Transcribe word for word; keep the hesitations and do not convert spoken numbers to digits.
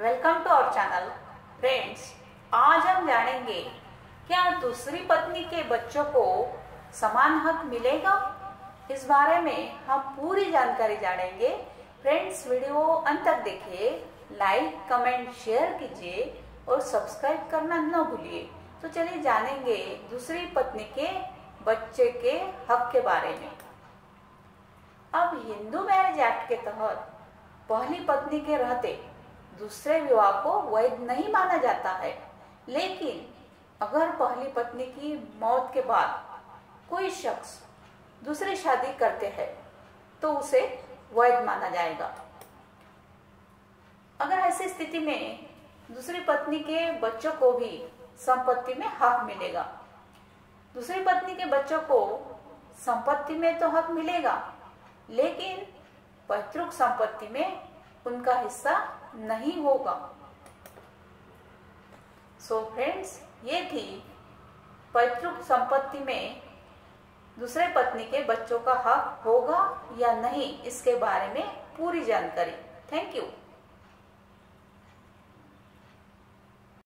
Welcome to our channel. Friends, आज हम जानेंगे क्या दूसरी पत्नी के बच्चों को समान हक मिलेगा। इस बारे में हम पूरी जानकारी जानेंगे। फ्रेंड्स, वीडियो अंत तक देखिए, लाइक कमेंट शेयर कीजिए और सब्सक्राइब करना न भूलिए। तो चलिए जानेंगे दूसरी पत्नी के बच्चे के हक के बारे में। अब हिंदू मैरिज एक्ट के तहत पहली पत्नी के रहते दूसरे विवाह को वैध नहीं माना जाता है, लेकिन अगर पहली पत्नी की मौत के बाद कोई शख्स दूसरी शादी करते हैं तो उसे वैध माना जाएगा। अगर ऐसी स्थिति में दूसरी पत्नी के बच्चों को भी संपत्ति में हक मिलेगा। दूसरी पत्नी के बच्चों को संपत्ति में तो हक मिलेगा, लेकिन पैतृक संपत्ति में उनका हिस्सा नहीं होगा। सो फ्रेंड्स, ये थी पैतृक संपत्ति में दूसरे पत्नी के बच्चों का हक होगा या नहीं, इसके बारे में पूरी जानकारी। Thank you.